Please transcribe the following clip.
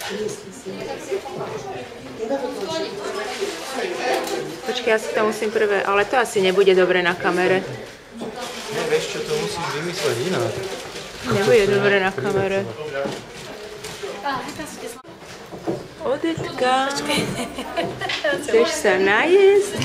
Počkaj, ja si to musím prvé, ale to asi nebude dobre na kamere. Ne, vieš čo, to musíš vymysleť inak. Nebude dobre na kamere. Odetka, chceš sa najesť?